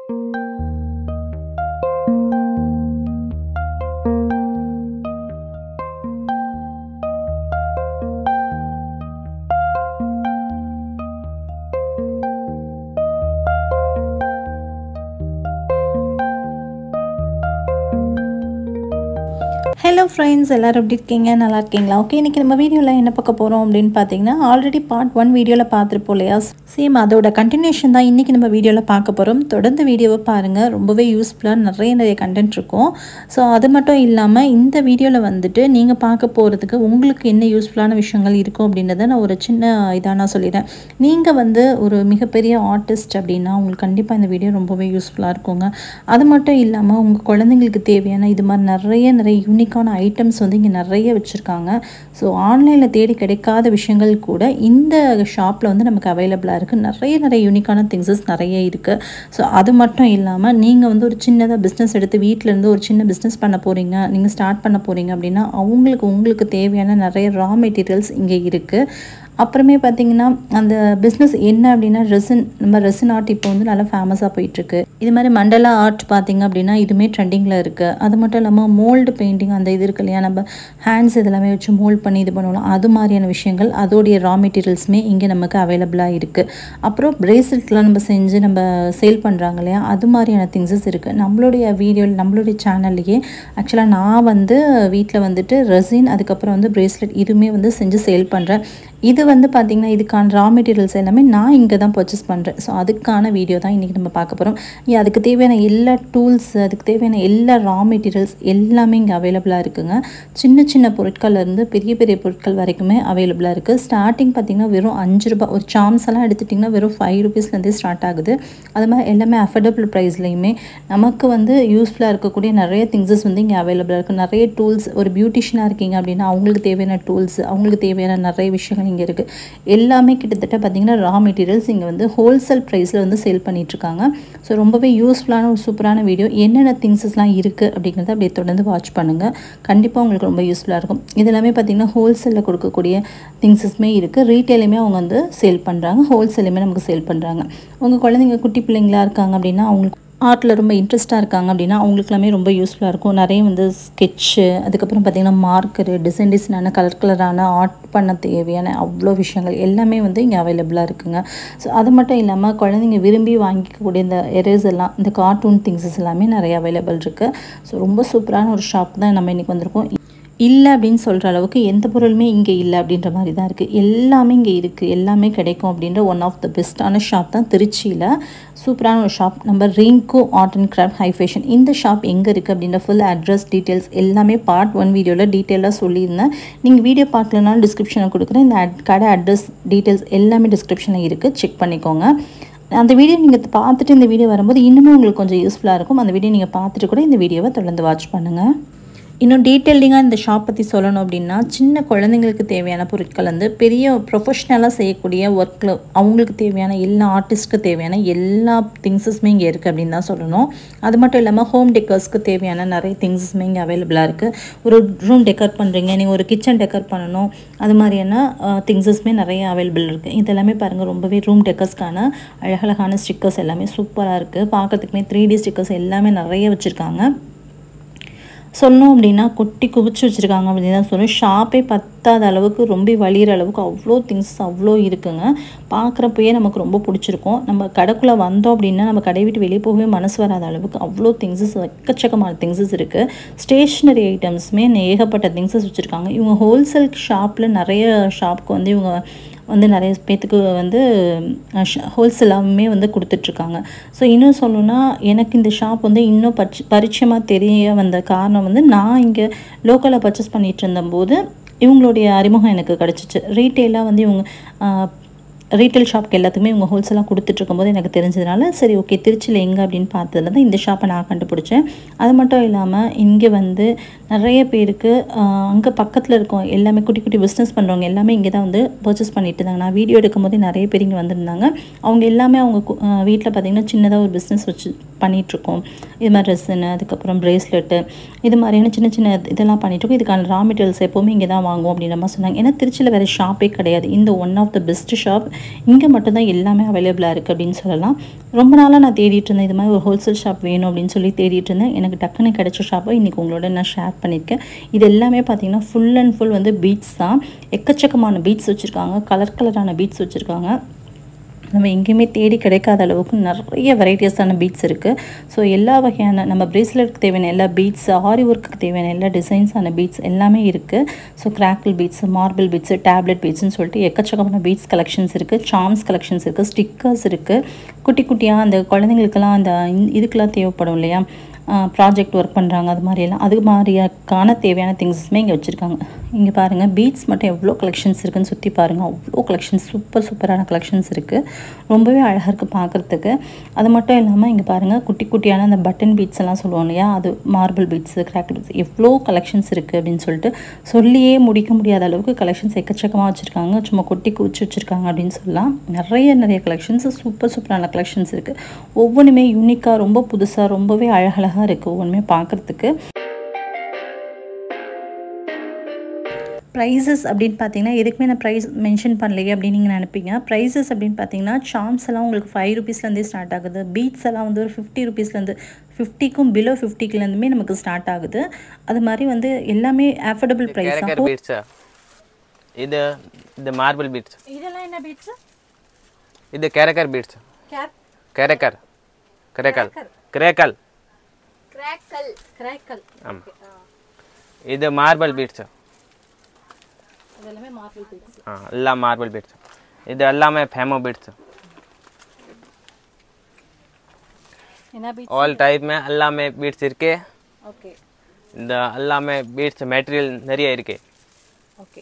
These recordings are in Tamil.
Hello friends, எல்லாரும் எப்படி இருக்கீங்க? நல்லா இருக்கீங்களா? ஓகே, இன்னைக்கு நம்ம வீடியோல என்ன பார்க்க போறோம் அப்படினு பாத்தீங்கன்னா ஆல்ரெடி பார்ட் 1 வீடியோல பார்த்திருப்போம் இல்லையா? சேம் அதோட கண்டினியூஷன் தான் இன்னைக்கு நம்ம வீடியோல பார்க்க போறோம். தொடர்ந்து வீடியோவை பாருங்க. ரொம்பவே யூஸ்ஃபுல்லா நிறைய கண்டென்ட் இருக்கும். சோ அது மட்டும் இல்லாம இந்த வீடியோல வந்துட்டு நீங்க பார்க்க போறதுக்கு உங்களுக்கு என்ன யூஸ்ஃபுல்லான விஷயங்கள் இருக்கும் அப்படின்றத நான் ஒரு சின்ன நான் சொல்லிறேன். நீங்க வந்து ஒரு மிகப்பெரிய ஆர்டிஸ்ட் அப்படினா உங்களுக்கு கண்டிப்பா இந்த வீடியோ ரொம்பவே யூஸ்ஃபுல்லா இருக்குங்க. அது மட்டும் இல்லாம உங்க குழந்தைகளுக்கு தேவையான இது மாதிரி நிறைய யூனிக்கான ஐட்டம்ஸ் வந்து இங்க நிறைய வச்சிருக்காங்க. சோ ஆன்லைன்ல தேடி கிடைக்காத விஷயங்கள் கூட இந்த ஷாப்ல வந்து நமக்கு அவேலபிளா இருக்கு. நிறைய யூனிக்கான திங்ஸஸ் நிறைய இருக்கு. சோ அது மட்டும் இல்லாம நீங்க வந்து ஒரு சின்னதா பிசினஸ் எடுத்து வீட்ல இருந்து ஒரு சின்ன பிசினஸ் பண்ண போறீங்க, நீங்க ஸ்டார்ட் பண்ண போறீங்க அப்படினா உங்களுக்கு தேவையான நிறைய ரா மெட்டீரியல்ஸ் இங்க இருக்கு. அப்புறமே பாத்தீங்கன்னா அந்த பிசினஸ் என்ன அப்படினா ரெசின் ஆர்ட் இப்போ வந்து நல்லா ஃபேமஸா போயிட்டு இருக்கு. இது மாதிரி மண்டலா ஆர்ட் பாத்தீங்க அப்படினா இதுமே ட்ரெண்டிங்ல இருக்கு. அது மட்டும் இல்லாம மோல்ட் பெயிண்டிங் அந்த இது இருக்கு இல்லையா, நம்ம ஹேண்ட்ஸ் இதெல்லாமே வச்சு மோல்ட் பண்ணி இது பண்ணுவோம், அது மாதிரியான விஷயங்கள் அதோடைய ரா மெட்டீரியல்ஸ்மே இங்க நமக்கு அவைலபிளா இருக்கு. அப்புறம் பிரேஸ்லெட்லாம் நம்ம செஞ்சு நம்ம சேல் பண்றாங்க இல்லையா, அது மாதிரியான திங்ஸஸ் இருக்கு. நம்மளுடைய வீடியோ நம்மளுடைய சேனல்லையே ஆக்சுவலா நான் வந்து வீட்டில் வந்துட்டு ரெசின் அதுக்கப்புறம் வந்து பிரேஸ்லெட் இதுவுமே வந்து செஞ்சு சேல் பண்றேன். இது வந்து பாத்தீங்கன்னா இதுக்கான ரா மெட்டீரியல்ஸ் எல்லாமே நான் இங்க தான் பர்ச்சேஸ் பண்றேன். சோ அதுக்கான வீடியோ தான் இன்னைக்கு நம்ம பார்க்க போறோம். அதுக்கு தேவையான எல்லா டூல்ஸ், அதுக்கு தேவையான எல்லா ரா மெட்டீரியல்ஸ் எல்லாமே இங்க அவேலபிளா இருக்குங்க. சின்ன பொருட்கள்ல இருந்து பெரிய பொருட்கள் வரைக்குமே அவேலபிளா இருக்கு. ஸ்டார்டிங் பாத்தீங்கன்னா வெறும் 5 ரூபாய். ஒரு சாம்ஸ் எல்லாம் எடுத்துட்டீங்கன்னா வெறும் 5 ரூபீஸ்ல இருந்தே ஸ்டார்ட் ஆகுது. அது மாதிரி எல்லாமே அஃபோர்டபிள் பிரைஸ்லயுமே நமக்கு வந்து யூஸ்ஃபுல்லா இருக்கக்கூடிய நிறைய திங்ஸஸ் வந்து இங்க அவேலபிளா இருக்கு. நிறைய டூல்ஸ், ஒரு பியூட்டிஷியனா இருக்கீங்க அப்படின்னா அவங்களுக்கு தேவையான டூல்ஸ், அவங்களுக்கு தேவையான நிறைய விஷயங்கள் இங்க இருக்கு. எல்லாமே கிட்டத்தட்ட பாத்தீங்கன்னா ரா மெட்டீரியல்ஸ் இங்க வந்து ஹோல்சேல் பிரைஸ்ல வந்து சேல் பண்ணிட்டு இருக்காங்க. சோ ரொம்பவே யூஸ்ஃபுல்லான ஒரு சூப்பரான வீடியோ. என்னென்ன திங்ஸஸ்லாம் இருக்கு அப்படிங்கறத அப்படியே தொடர்ந்து வாட்ச் பண்ணுங்க. கண்டிப்பா உங்களுக்கு ரொம்ப யூஸ்ஃபுல்லா இருக்கும். இது எல்லாமே பாத்தீங்கன்னா ஹோல்சேல்ல கொடுக்கக்கூடிய திங்ஸஸ்மே இருக்கு. ரீட்டைலுமே அவங்க வந்து சேல் பண்றாங்க, ஹோல்சேலுமே நமக்கு சேல் பண்றாங்க. உங்க குழந்தைங்க குட்டி பிள்ளைங்களா இருக்காங்க அப்படின்னா அவங்களுக்கு ஆர்ட்ல ரொம்ப இன்ட்ரெஸ்டா இருக்காங்க அப்படின்னா அவங்களுக்குலாமே ரொம்ப யூஸ்ஃபுல்லா இருக்கும். நிறைய வந்து ஸ்கெட்ச், அதுக்கப்புறம் பார்த்தீங்கன்னா மார்க்கரு, டிசைனான கலரான ஆர்ட் பண்ண தேவையான அவ்வளோ விஷயங்கள் எல்லாமே வந்து இங்கே அவைலபிளாக இருக்குங்க. ஸோ அது மட்டும் இல்லாமல் குழந்தைங்க விரும்பி வாங்கிக்கக்கூடிய இந்த எரேஸ் எல்லாம், இந்த கார்ட்டூன் திங்ஸஸ் எல்லாமே நிறைய அவைலபிள் இருக்குது. ஸோ ரொம்ப சூப்பரான ஒரு ஷாப் தான் நம்ம இன்றைக்கி வந்திருக்கோம். இல்லை அப்படின்னு சொல்கிற அளவுக்கு எந்த பொருளுமே இங்கே இல்லை அப்படின்ற மாதிரி தான் இருக்குது. எல்லாமே இங்கே இருக்குது, எல்லாமே கிடைக்கும் அப்படின்ற ஒன் ஆஃப் த பெஸ்ட்டான ஷாப் தான் திருச்சியில். சூப்பரான ஒரு ஷாப் நம்ம Rinku art and craft high fashion. இந்த ஷாப் எங்கே இருக்குது அப்படின்ற ஃபுல் அட்ரஸ் டீட்டெயில்ஸ் எல்லாமே பார்ட் 1 வீடியோவில் டீட்டெயிலாக சொல்லியிருந்தேன். நீங்கள் வீடியோ பார்க்கலனாலும் டிஸ்கிரிப்ஷனில் கொடுக்குறேன். இந்த கடை அட்ரஸ் டீட்டெயில்ஸ் எல்லாமே டிஸ்கிரிப்ஷனில் இருக்குது, செக் பண்ணிக்கோங்க. அந்த வீடியோ நீங்கள் பார்த்துட்டு இந்த வீடியோ வரும்போது இன்னுமே உங்களுக்கு கொஞ்சம் யூஸ்ஃபுல்லாக இருக்கும். அந்த வீடியோ நீங்கள் பார்த்துட்டு கூட இந்த வீடியோவை தொடர்ந்து வாட்ச் பண்ணுங்கள். இன்னும் டீட்டெயிலிங்காக இந்த ஷாப் பற்றி சொல்லணும் அப்படின்னா சின்ன குழந்தைங்களுக்கு தேவையான பொருட்கள் வந்து பெரிய ப்ரொஃபஷ்னலாக செய்யக்கூடிய ஒர்க்கில் அவங்களுக்கு தேவையான எல்லா ஆர்டிஸ்ட்க்கு தேவையான எல்லா திங்ஸஸுமே இங்கே இருக்குது அப்படின்னு தான் சொல்லணும். அது மட்டும் இல்லாமல் ஹோம் டெக்கர்ஸ்க்கு தேவையான நிறைய திங்ஸஸுமே இங்கே அவைலபிளாக இருக்குது. ஒரு ரூம் டெக்கர் பண்ணுறீங்க, நீங்கள் ஒரு கிச்சன் டெக்கர் பண்ணணும், அது மாதிரியான திங்ஸஸுமே நிறைய அவைலபிள் இருக்குது. இதெல்லாமே பாருங்கள், ரொம்பவே ரூம் டெக்கர்ஸ்க்கான அழகழகான ஸ்டிக்கர்ஸ் எல்லாமே சூப்பராக இருக்குது. பார்க்கறதுக்குமே 3D ஸ்டிக்கர்ஸ் எல்லாமே நிறைய வச்சுருக்காங்க. சொல்லணும் அப்படின்னா கொட்டி குவிச்சு வச்சுருக்காங்க அப்படின்னு தான் சொல்லணும். ஷாப்பே பத்தாத அளவுக்கு ரொம்ப வலிகிற அளவுக்கு அவ்வளோ திங்ஸ் அவ்வளோ இருக்குங்க. பார்க்குறப்பயே நமக்கு ரொம்ப பிடிச்சிருக்கும். நம்ம கடைக்குள்ளே வந்தோம் அப்படின்னா நம்ம கடை விட்டு வெளியே போகவே மனசு வராத அளவுக்கு அவ்வளோ திங்ஸஸ், எக்கச்சக்கமான திங்ஸஸ் இருக்குது. ஸ்டேஷ்னரி ஐட்டம்ஸுமே ஏகப்பட்ட திங்ஸஸ் வச்சுருக்காங்க. இவங்க ஹோல்சேல் ஷாப்பில் நிறைய ஷாப்புக்கு வந்து இவங்க வந்து நிறைய பேத்துக்கு வந்து ஹோல்சேலாகவுமே வந்து கொடுத்துட்ருக்காங்க. ஸோ இன்னும் சொல்லணும்னா எனக்கு இந்த ஷாப் வந்து இன்னும் பரிச்சயமாக தெரிய வந்த காரணம் வந்து நான் இங்கே லோக்கலில் பர்ச்சேஸ் பண்ணிகிட்டு இருந்தபோது இவங்களுடைய அறிமுகம் எனக்கு கிடச்சிச்சு. ரீட்டெயிலாக வந்து இவங்க ரீட்டைல் ஷாப்க்கு எல்லாத்துக்குமே இவங்க ஹோல்சேலாக கொடுத்துட்ருக்கும்போது எனக்கு தெரிஞ்சதுனால சரி ஓகே திருச்சியில் எங்கே அப்படின்னு பார்த்ததுல தான் இந்த ஷாப்பை நான் கண்டுபிடிச்சேன். அது மட்டும் இல்லாமல் இங்கே வந்து நிறைய பேருக்கு அங்கே பக்கத்தில் இருக்கோம் எல்லாமே குட்டி பிஸ்னஸ் பண்ணுறவங்க எல்லாமே இங்கே தான் வந்து பர்ச்சேஸ் பண்ணிட்டு இருந்தாங்க. நான் வீடியோ எடுக்கும் போதே நிறைய பேர் இங்கே வந்திருந்தாங்க. அவங்க எல்லாமே அவங்க வீட்டில் பார்த்திங்கன்னா சின்னதாக ஒரு பிஸ்னஸ் பண்ணிகிட்ருக்கோம். இது மாதிரி ரெஸ்ஸனு, அதுக்கப்புறம் ப்ரேஸ்லெட்டு, இது மாதிரியான சின்ன சின்ன இதெல்லாம் பண்ணிகிட்ருக்கோம். இதுக்கான ரா மெட்டீரியல்ஸ் எப்போவுமே இங்கே தான் வாங்குவோம் அப்படின்ற மாதிரி சொன்னாங்க. ஏன்னா திருச்சியில் வேறு ஷாப்பே கிடையாது. இந்த one of the best shop. இங்கே மட்டும்தான் எல்லாமே அவைலபிளாக இருக்குது அப்படின்னு சொல்லலாம். ரொம்ப நாளாக நான் தேடிட்டு இருந்தேன், இது மாதிரி ஒரு ஹோல்சேல் ஷாப் வேணும் அப்படின்னு சொல்லி தேடிட்டு இருந்தேன். எனக்கு டக்குன்னு கிடைச்ச ஷாப்பை இன்றைக்கி உங்களோட நான் ஷேர் பண்ணியிருக்கேன். இது எல்லாமே பார்த்திங்கன்னா ஃபுல் அண்ட் ஃபுல் வந்து பீட்ஸ் தான். எக்கச்சக்கமான பீட்ஸ் வச்சுருக்காங்க, கலர் கலரான பீட்ஸ் வச்சுருக்காங்க. நம்ம எங்கேயுமே தேடி கிடைக்காத அளவுக்கு நிறைய வெரைட்டிஸான பீட்ஸ் இருக்குது. ஸோ எல்லா வகையான நம்ம ப்ரேஸ்லெட்டுக்கு தேவையான எல்லா பீட்ஸ், ஆரி ஒர்க்குக்கு தேவையான எல்லா டிசைன்ஸான பீட்ஸ் எல்லாமே இருக்குது. So crackle beads, marble beads, tablet பீட்ஸ்னு சொல்லிட்டு எக்கச்சக்கமான பீட்ஸ் கலெக்ஷன்ஸ் இருக்குது. சார்ம்ஸ் கலெக்ஷன்ஸ் இருக்குது, ஸ்டிக்கர்ஸ் இருக்குது. குட்டி குட்டியாக அந்த குழந்தைங்களுக்கெல்லாம் அந்த இதுக்கெல்லாம் தேவைப்படும் இல்லையா, ப்ராஜெக்ட் ஒர்க் பண்ணுறாங்க, அது மாதிரியெல்லாம் அது மாதிரியான தேவையான திங்ஸுமே இங்கே வச்சுருக்காங்க. இங்கே பாருங்கள் பீட்ஸ் மட்டும் எவ்வளோ கலெக்ஷன்ஸ் இருக்குதுன்னு சுற்றி பாருங்கள். அவ்வளோ கலெக்ஷன்ஸ், சூப்பரான கலெக்ஷன்ஸ் இருக்குது. ரொம்பவே அழகாக இருக்குது பார்க்குறதுக்கு. அது மட்டும் இல்லாமல் இங்கே பாருங்கள் குட்டி குட்டியான அந்த பட்டன் பீட்ஸ் எல்லாம் சொல்லுவோம் இல்லையா, அது மார்பிள் பீட்ஸு, கிராக் பீட்ஸ், எவ்வளோ கலெக்ஷன்ஸ் இருக்குது அப்படின்னு சொல்லிட்டு சொல்லியே முடிக்க முடியாத அளவுக்கு கலெக்ஷன்ஸ் எக்கச்சக்கமாக வச்சுருக்காங்க. சும்மா கொட்டி குவிச்சு வச்சுருக்காங்க அப்படின்னு சொல்லலாம். நிறைய கலெக்ஷன்ஸ், சூப்பரான கலெக்ஷன்ஸ் இருக்குது. ஒவ்வொன்றுமே யூனிக்காக, ரொம்ப புதுசாக, ரொம்பவே அழகழகாக இருக்குது ஒவ்வொன்றுமே பார்க்குறதுக்கு. ப்ரைஸஸ் அப்படின்னு பார்த்தீங்கன்னா எதுக்குமே நான் ப்ரைஸ் மென்ஷன் பண்ணலையே அப்படின்னு நீங்கள் நினைப்பீங்க. ப்ரைஸஸ் அப்படின்னு பார்த்தீங்கன்னா சார்ம்ஸ் எல்லாம் உங்களுக்கு 5 ரூபீஸ்லேருந்தே ஸ்டார்ட் ஆகுது. பீட்ஸ் எல்லாம் வந்து ஒரு 50 ரூபீஸ்லேருந்து 50க்கும் பிலோ 50க்குலேருந்துமே நமக்கு ஸ்டார்ட் ஆகுது. அது மாதிரி வந்து எல்லாமே அஃபோர்டபுள் ப்ரைஸ் தான். இது மார்பிள் பீட்ஸ். இதெல்லாம் என்ன பீட்ஸ்? இது கேரக்கர் பீட்ஸ். கேரக்கர் ஆமாம். இது மார்பிள் பீட்ஸ். இதெல்லாமே மார்பிள் பீட்ஸ். எல்லாம் மார்பிள் பீட்ஸ். இது எல்லாமே ஃபேமோ பீட்ஸ். என்ன பீட்ஸ்? ஆல் டைப் में எல்லாமே பீட்ஸ் இருக்கு. ஓகே. இந்த எல்லாமே பீட்ஸ் மெட்டீரியல் நிறைய இருக்கு. ஓகே.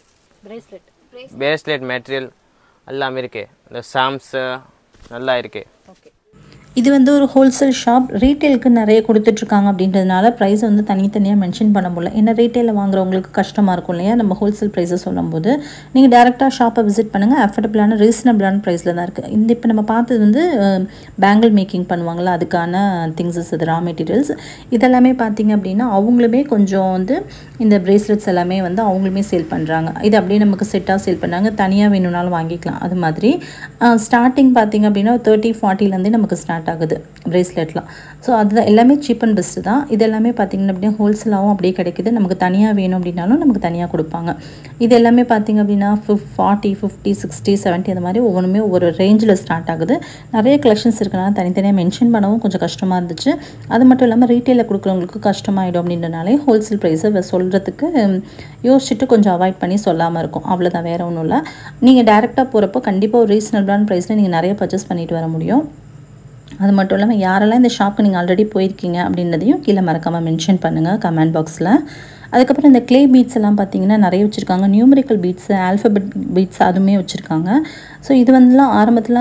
பிரேஸ்லெட் மெட்டீரியல் எல்லாமே இருக்கு. இந்த சாம்ஸ் நல்லா இருக்கு. ஓகே. இது வந்து ஒரு ஹோல்சேல் ஷாப். ரீட்டெயிலுக்கு நிறைய கொடுத்துட்ருக்காங்க அப்படின்றதுனால ப்ரைஸ் வந்து தனித்தனியாக மென்ஷன் பண்ண முடியல. ஏன்னா ரீட்டெயிலில் வாங்குறவங்களுக்கு கஷ்டமாக இருக்கும் இல்லையா, நம்ம ஹோல்சேல் ப்ரைஸை சொல்லும்போது. நீங்கள் டேரெக்டாக ஷாப்பை விசிட் பண்ணுங்கள். அஃபோர்டபுளான ரீசனபிளான ப்ரைஸில் தான் இருக்குது. இந்த இப்போ நம்ம பார்த்தது வந்து பேங்கிள் மேக்கிங் பண்ணுவாங்களா, அதுக்கான திங்ஸஸ், அது ரா மெட்டீரியல்ஸ். இதெல்லாமே பார்த்திங்க அப்படின்னா அவங்களுமே கொஞ்சம் வந்து இந்த பிரேஸ்லெட்ஸ் எல்லாமே வந்து அவங்களுமே சேல் பண்ணுறாங்க. இது அப்படியே நமக்கு செட்டாக சேல் பண்ணுறாங்க. தனியாக வேணும்னாலும் வாங்கிக்கலாம். அது மாதிரி ஸ்டார்டிங் பார்த்திங்க அப்படின்னா 30-40லேருந்தே நமக்கு ஸ்டார்ட் ஆகுது பிரேஸ்லெட்லாம். ஸோ அதுதான் எல்லாமே சீப் அண்ட் பெஸ்ட்டு தான். இது எல்லாமே பார்த்திங்கன்னா அப்படியே ஹோல்சேலாகவும் அப்படியே கிடைக்குது. நமக்கு தனியாக வேணும் அப்படின்னாலும் நமக்கு தனியாக கொடுப்பாங்க. இது எல்லாமே பார்த்திங்க அப்படின்னா 40, 50, 60, 70 அந்த மாதிரி ஒவ்வொன்றுமே ஒவ்வொரு ரேஞ்சில் ஸ்டார்ட் ஆகுது. நிறைய கலெக்ஷன்ஸ் இருக்கனால தனித்தனியாக மென்ஷன் பண்ணவும் கொஞ்சம் கஷ்டமாக இருந்துச்சு. அது மட்டும் இல்லாமல் ரீட்டெயிலில் கொடுக்குறவங்களுக்கு கஷ்டமாயிடும் அப்படின்றனாலே ஹோல்சேல் ப்ரைஸை சொல்கிறதுக்கு யோசிச்சுட்டு கொஞ்சம் அவாய்ட் பண்ணி சொல்லாமல் இருக்கும். அவ்வளோதான், வேறு ஒன்றும் இல்லை. நீங்கள் டேரெக்டாக போகிறப்போ கண்டிப்பாக ஒரு ரீசனபிளான ப்ரைஸில் நீங்கள் நிறைய பர்ச்சேஸ் பண்ணிட்டு வர முடியும். அது மட்டும் இல்லாமல் யாரெல்லாம் இந்த ஷாப்புக்கு நீங்கள் ஆல்ரெடி போயிருக்கீங்க அப்படின்றதையும் கீழே மறக்காமல் மென்ஷன் பண்ணுங்கள் கமெண்ட் பாக்ஸில். அதுக்கப்புறம் இந்த க்ளே பீட்ஸ் எல்லாம் பார்த்திங்கன்னா நிறைய வச்சுருக்காங்க. நியூமரிக்கல் பீட்ஸு, ஆல்ஃபபெட் பீட்ஸ் அதுவுமே வச்சுருக்காங்க. ஸோ இது வந்துலாம் ஆரம்பத்தில்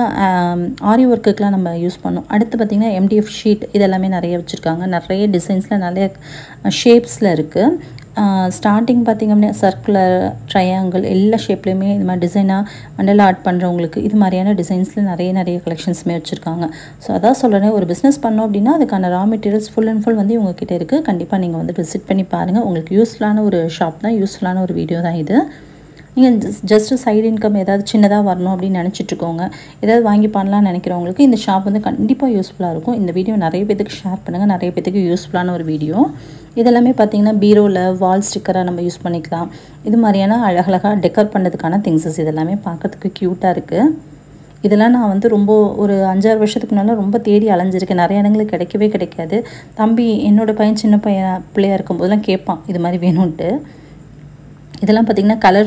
ஆரி ஒர்க்குக்கெலாம் நம்ம யூஸ் பண்ணோம். அடுத்து பார்த்திங்கன்னா MDF ஷீட் இதெல்லாமே நிறைய வச்சுருக்காங்க. நிறைய டிசைன்ஸில் நிறைய ஷேப்ஸில் இருக்குது. ஸ்டார்டிங் பார்த்திங்க அப்படின்னா சர்க்குலர், ட்ரையாங்கிள் எல்லா ஷேப்லேயுமே இது மாதிரி டிசைனாக மண்டல ஆர்ட் பண்ணுறவங்களுக்கு இது மாதிரியான டிசைன்ஸில் நிறைய கலெக்ஷன்ஸுமே வச்சுருக்காங்க. ஸோ அதான் சொல்கிறேன், ஒரு பிஸ்னஸ் பண்ணோம் அப்படின்னா அதுக்கான raw materials full and full வந்து இவங்ககிட்ட இருக்குது. கண்டிப்பாக நீங்கள் வந்து விசிட் பண்ணி பாருங்கள். உங்களுக்கு யூஸ்ஃபுல்லான ஒரு ஷாப் தான், யூஸ்ஃபுல்லான ஒரு வீடியோ தான் இது. நீங்கள் ஜஸ்ட்டு சைடு இன்கம் ஏதாவது சின்னதாக வரணும் அப்படின்னு நினச்சிட்ருக்கோங்க, ஏதாவது வாங்கி பண்ணலான்னு நினைக்கிறவங்களுக்கு இந்த ஷாப் வந்து கண்டிப்பாக யூஸ்ஃபுல்லாக இருக்கும். இந்த வீடியோ நிறைய பேத்துக்கு ஷேர் பண்ணுங்கள். நிறைய பேத்துக்கு யூஸ்ஃபுல்லான ஒரு வீடியோ. இதெல்லாமே பார்த்திங்கன்னா பீரோவில் வால் ஸ்டிக்கராக நம்ம யூஸ் பண்ணிக்கலாம். இது மாதிரியான அழகழகாக டெக்கர் பண்ணுறதுக்கான திங்ஸஸ் இதெல்லாமே பார்க்கறதுக்கு க்யூட்டாக இருக்குது. இதெல்லாம் நான் வந்து ரொம்ப ஒரு 5-6 வருஷத்துக்கு முன்னால் ரொம்ப தேடி அலைஞ்சிருக்கேன். நிறைய இடங்களுக்கு கிடைக்கவே கிடைக்காது. தம்பி என்னோடய பையன் சின்ன பிள்ளையாக இருக்கும்போதெல்லாம் கேட்பான் இது மாதிரி வேணும்ன்ட்டு. இதெல்லாம் பார்த்திங்கன்னா கலர்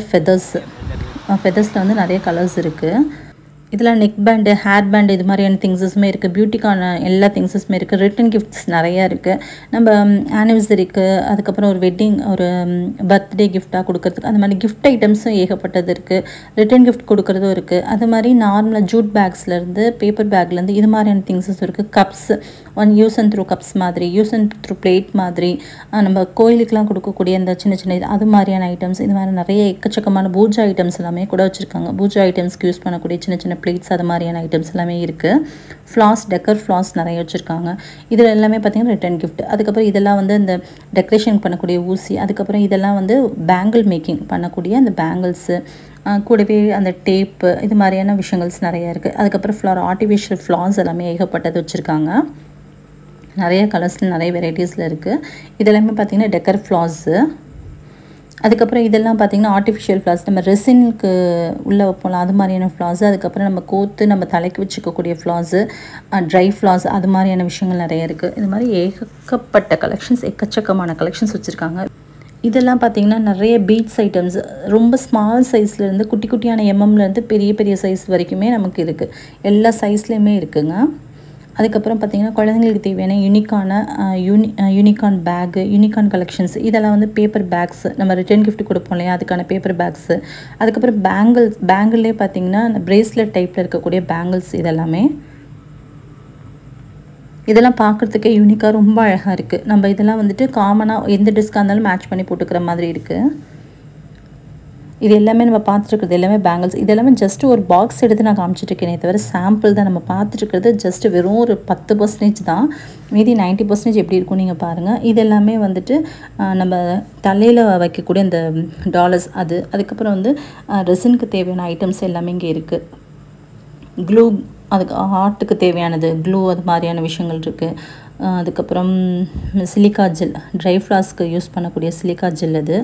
ஃபெதர்ஸில் வந்து நிறைய கலர்ஸ் இருக்குது. இதெல்லாம் நெக் பேண்டு, ஹேர் பேண்டு இது மாதிரியான திங்ஸஸுமே இருக்குது. பியூட்டிக்கான எல்லா திங்ஸஸுமே இருக்குது. ரிட்டன் கிஃப்ட்ஸ் நிறையா இருக்குது. நம்ம ஆனிவர்சரிக்கு, அதுக்கப்புறம் ஒரு வெட்டிங், ஒரு பர்த்டே கிஃப்டாக கொடுக்கறதுக்கு அந்த மாதிரி கிஃப்ட் ஐட்டம்ஸும் ஏகப்பட்டது இருக்குது. ரிட்டன் கிஃப்ட் கொடுக்குறதும் இருக்குது. அது மாதிரி நார்மலாக ஜூட் பேக்ஸ்லேருந்து, பேப்பர் பேக்லேருந்து இது மாதிரியான திங்ஸஸ் இருக்குது. Cups, use and throw cups மாதிரி, யூஸ் அண்ட் த்ரூ பிளேட் மாதிரி, நம்ம கோயிலுக்கெலாம் கொடுக்கக்கூடிய அந்த சின்ன இது அது மாதிரியான ஐட்டம்ஸ், இது மாதிரி நிறைய எக்கச்சக்கமான பூஜா ஐட்டம்ஸ் எல்லாமே கூட வச்சுருக்காங்க. பூஜா ஐட்டம்ஸ்க்கு யூஸ் பண்ணக்கூடிய சின்ன பிளேட்ஸ் அது மாதிரியான ஐட்டம்ஸ் எல்லாமே இருக்குது. ஃப்ளாஸ் டெக்கர் ஃப்ளாஸ் நிறைய வச்சுருக்காங்க. இதில் எல்லாமே பார்த்திங்கன்னா ரிட்டன் கிஃப்ட். அதுக்கப்புறம் இதெல்லாம் வந்து இந்த டெக்கரேஷன் பண்ணக்கூடிய ஊசி, அதுக்கப்புறம் இதெல்லாம் வந்து பேங்கிள் மேக்கிங் பண்ணக்கூடிய அந்த பேங்கிள்ஸு, கூடவே அந்த டேப்பு, இது மாதிரியான விஷயங்கள்ஸ் நிறையா இருக்குது. அதுக்கப்புறம் ஆர்டிஃபிஷியல் ஃப்ளார்ஸ் எல்லாமே ஏகப்பட்டது வச்சுருக்காங்க. நிறைய கலர்ஸில் நிறைய வெரைட்டிஸில் இருக்குது. இதெல்லாமே பார்த்திங்கன்னா டெக்கர் ஃப்ளார்ஸு. அதுக்கப்புறம் இதெல்லாம் பார்த்திங்கன்னா ஆர்டிஃபிஷியல் ஃப்ளார்ஸ், நம்ம ரெசினுக்கு உள்ளே வைப்போம்ல அது மாதிரியான ஃப்ளார்ஸு. அதுக்கப்புறம் நம்ம கோத்து நம்ம தலைக்கு வச்சுக்கக்கூடிய ஃப்ளார்ஸு, ட்ரை ஃப்ளார்ஸ், அது மாதிரியான விஷயங்கள் நிறைய இருக்குது. இது மாதிரி ஏகப்பட்ட கலெக்ஷன்ஸ், எக்கச்சக்கமான கலெக்ஷன்ஸ் வச்சுருக்காங்க. இதெல்லாம் பார்த்திங்கன்னா நிறைய பீட்ஸ் ஐட்டம்ஸ், ரொம்ப ஸ்மால் சைஸ்லேருந்து குட்டி குட்டியான எம்எம்லேருந்து பெரிய பெரிய சைஸ் வரைக்குமே நமக்கு இருக்குது. எல்லா சைஸ்லேயுமே இருக்குங்க. அதுக்கப்புறம் பார்த்திங்கன்னா குழந்தைங்களுக்கு தேவையான யூனிகான் பேக்கு, யூனிகான் கலெக்ஷன்ஸ், இதெல்லாம் வந்து பேப்பர் பேக்ஸ், நம்ம ரிட்டர்ன் கிஃப்ட் கொடுப்போம் இல்லையா, அதுக்கான பேப்பர் பேக்ஸு. அதுக்கப்புறம் பேங்கிள்லேயே பார்த்திங்கன்னா பிரேஸ்லெட் டைப்பில் இருக்கக்கூடிய பேங்கிள்ஸ், இதெல்லாம் பார்க்குறதுக்கே யூனிக்காக ரொம்ப அழகாக இருக்குது. நம்ம இதெல்லாம் வந்துட்டு காமனாக எந்த ட்ரெஸ்க்காக இருந்தாலும் மேட்ச் பண்ணி போட்டுக்கிற மாதிரி இருக்குது. இது எல்லாமே நம்ம பார்த்துருக்குறது எல்லாமே பேங்கிள்ஸ். இது எல்லாமே ஜஸ்ட் ஒரு பாக்ஸ் எடுத்து நான் காமிச்சிட்ருக்கேனே தவிர சாம்பிள் தான். நம்ம பார்த்துருக்கிறது ஜஸ்ட் வெறும் ஒரு 10% தான். மீதி 90% எப்படி இருக்கும் நீங்கள் பாருங்கள். இது எல்லாமே வந்துட்டு நம்ம தலையில் வைக்கக்கூடிய இந்த டாலர்ஸ், அதுக்கப்புறம் வந்து ரெசினுக்கு தேவையான ஐட்டம்ஸ் எல்லாமே இங்கே இருக்குது. க்ளூ, அதுக்கு ஆர்ட்டுக்கு தேவையானது க்ளூ, அது மாதிரியான விஷயங்கள் இருக்குது. அதுக்கப்புறம் சிலிக்கா ஜெல், ட்ரை ஃப்ளாஸ்க்கு யூஸ் பண்ணக்கூடிய சிலிக்கா ஜெல். அது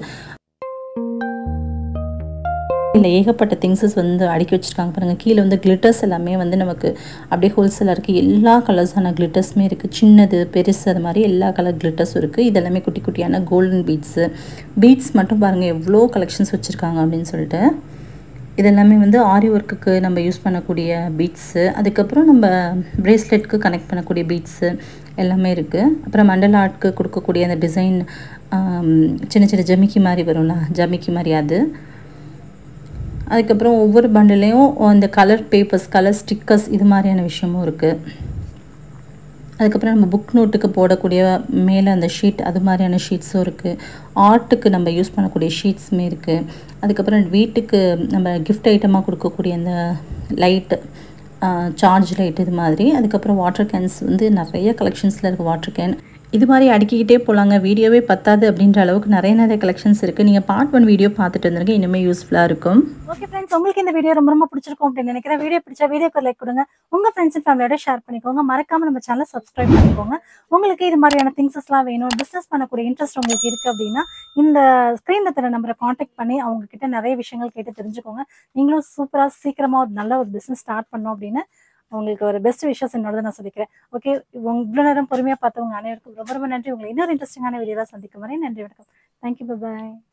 இல்லை ஏகப்பட்ட திங்ஸஸ் வந்து அடுக்கி வச்சுருக்காங்க பாருங்கள். கீழே வந்து கிளிட்டர்ஸ் எல்லாமே வந்து நமக்கு அப்படியே ஹோல்சேலாக இருக்குது. எல்லா கலர்ஸான கிளிட்டர்ஸுமே இருக்குது, சின்னது பெருசு அது மாதிரி எல்லா கலர் கிளிட்டர்ஸும் இருக்குது. இதெல்லாமே குட்டி குட்டியான கோல்டன் பீட்ஸ் மட்டும் பாருங்கள் எவ்வளோ கலெக்ஷன்ஸ் வச்சுருக்காங்க அப்படின்னு சொல்லிட்டு. இதெல்லாமே வந்து ஆரி ஒர்க்குக்கு நம்ம யூஸ் பண்ணக்கூடிய பீட்ஸு, அதுக்கப்புறம் நம்ம பிரேஸ்லெட்க்கு கனெக்ட் பண்ணக்கூடிய பீட்ஸு எல்லாமே இருக்குது. அப்புறம் மண்டல் ஆர்ட்க்கு கொடுக்கக்கூடிய அந்த டிசைன் சின்ன சின்ன ஜமிக்கி மாதிரி வரும்ல, ஜமிக்கி மாதிரி அது. அதுக்கப்புறம் ஒவ்வொரு பண்டிலையும் இந்த கலர் பேப்பர்ஸ், கலர் ஸ்டிக்கர்ஸ், இது மாதிரியான விஷயமும் இருக்குது. அதுக்கப்புறம் நம்ம புக் நோட்டுக்கு போடக்கூடிய மேலே அந்த ஷீட், அது மாதிரியான ஷீட்ஸும் இருக்குது. ஆர்ட்டுக்கு நம்ம யூஸ் பண்ணக்கூடிய ஷீட்ஸுமே இருக்குது. அதுக்கப்புறம் வீட்டுக்கு நம்ம கிஃப்ட் ஐட்டமாக கொடுக்கக்கூடிய அந்த லைட்டு, சார்ஜ் லைட், இது மாதிரி. அதுக்கப்புறம் வாட்டர் கேன்ஸ் வந்து நிறைய கலெக்ஷன்ஸில் இருக்குது. வாட்டர் கேன் இது மாதிரி அடுக்கிக்கிட்டே போகலாங்க. வீடியோவே பத்தாது அப்படின்ற அளவுக்கு நிறைய கலெக்ஷன்ஸ் இருக்குது. நீங்கள் பார்ட் 1 வீடியோ பார்த்துட்டு வந்துருங்க, இனிமேல் யூஸ்ஃபுல்லாக இருக்கும். ஓகே ஃப்ரெண்ட்ஸ், உங்களுக்கு இந்த வீடியோ ரொம்ப பிடிச்சிருக்கும் அப்படின்னு நினைக்கிறேன். வீடியோ பிடிச்சா வீடியோக்கு லைக் கொடுங்க, உங்கள் ஃப்ரெண்ட்ஸ் அண்ட் ஃபேமிலியோட ஷேர் பண்ணிக்கோங்க. மறக்காமல் நம்ம சேனலை சப்ஸ்கிரைப் பண்ணிக்கோங்க. உங்களுக்கு இது மாதிரியான திங்ஸஸ்லாம் வேணும், பிஸ்னஸ் பண்ணக்கூடிய இன்ட்ரெஸ்ட் உங்களுக்கு இருக்குது அப்படின்னா இந்த ஸ்க்ரீனில் தர நம்பரை காண்டாக்ட் பண்ணி அவங்கக்கிட்ட நிறைய விஷயங்கள் கேட்டு தெரிஞ்சுக்கோங்க. நீங்களும் சூப்பராக சீக்கிரமாக ஒரு நல்ல ஒரு பிஸ்னஸ் ஸ்டார்ட் பண்ணோம் அப்படின்னு உங்களுக்கு ஒரு பெஸ்ட் விஷஸ் என்னோட நான் சொல்லிக்கிறேன். ஓகே, இவ்வளோ நேரம் பொறுமையாக பார்த்தவங்க அனைவருக்கும் ரொம்ப ரொம்ப நன்றி. உங்களை இன்னொரு இன்ட்ரெஸ்டிங்கான வீடியோவாக சந்திக்கும் வரை நன்றி, வணக்கம். தேங்க்யூ, பாய்.